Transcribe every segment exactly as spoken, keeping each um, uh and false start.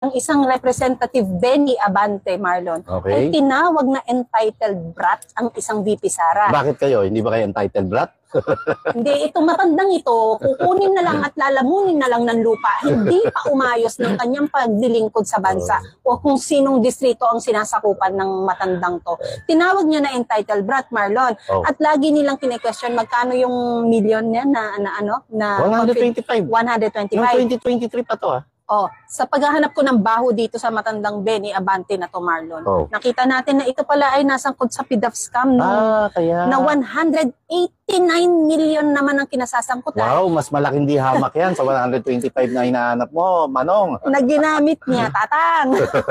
ng isang representative Benny Abante, Marlon, Okay. ay tinawag na entitled brat ang isang V P Sara. Bakit kayo? Hindi ba kayo entitled brat? Hindi, itong matandang ito, kukunin na lang at lalamunin na lang ng lupa, hindi pa umayos ng kanyang paglilingkod sa bansa o kung sinong distrito ang sinasakupan ng matandang to. Tinawag niya na entitled brat, Marlon. Oh. At lagi nilang kine-question magkano yung million niya na, na ano? Na one twenty-five. one Noong twenty-five. twenty twenty-three pa to ah. Oh, sa paghahanap ko ng baho dito sa matandang Benny Abante na to, Marlon, Oh. nakita natin na ito pala ay nasangkot sa P D A F scam no, Ah, kaya. na one eighty-nine million naman ang kinasasangkutan. Wow, mas malaking di hamak yan sa one twenty-five na hinahanap mo, Manong. Na ginamit niya, tatang.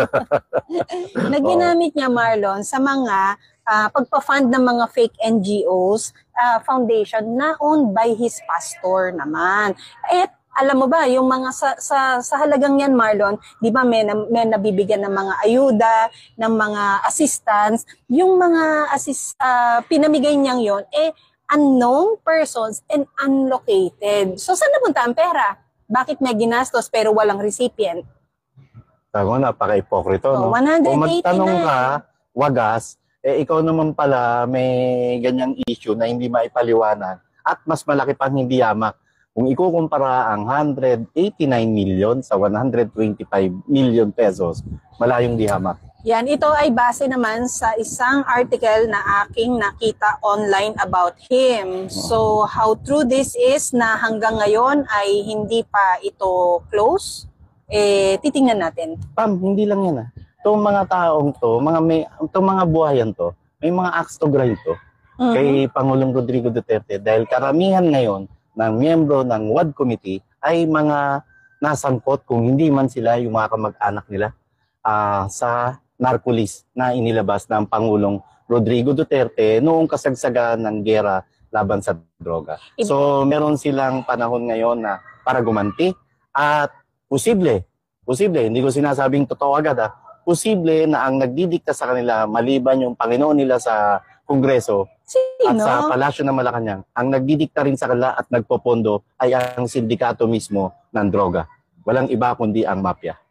na ginamit niya, Marlon, sa mga ah, pagpa-fund ng mga fake N G Os, ah, foundation na owned by his pastor naman. At alam mo ba, yung mga sa, sa, sa halagang yan, Marlon, di ba may, na- may nabibigyan ng mga ayuda, ng mga assistance, yung mga assist, ah, pinamigay niyang yon eh, unknown persons and unlocated. So, saan napunta ang pera? Bakit may ginastos pero walang recipient? Tama, napaka-ipokrito, Oh, no? one Kung magtanong eighty-nine. ka, wagas, eh ikaw naman pala may ganyang issue na hindi maipaliwanag at mas malaki pang hindi yamak. Kung ikukumpara ang one eighty-nine million sa one twenty-five million pesos, malayong di hamak. Yan, ito ay base naman sa isang article na aking nakita online about him. So, how true this is na hanggang ngayon ay hindi pa ito close, eh, titingnan natin. Pam, hindi lang yan ah. Itong mga taong to, mga may, itong mga buhayan to, may mga acts to grind to Mhm. kay Pangulong Rodrigo Duterte dahil karamihan ngayon ng miyembro ng W A D Committee ay mga nasangkot kung hindi man sila yung mga kamag-anak nila ah, sa narcolis na inilabas ng Pangulong Rodrigo Duterte noong kasagsagan ng giyera laban sa droga. Ib- So meron silang panahon ngayon na para gumanti at posible, posible, hindi ko sinasabing totoo agad ah, posible na ang nagdidikta sa kanila maliban yung Panginoon nila sa Kongreso at Sino? sa Palasyo ng Malacanang, ang nagdidikta rin sa kanila at nagpopondo ay ang sindikato mismo ng droga. Walang iba kundi ang mafia.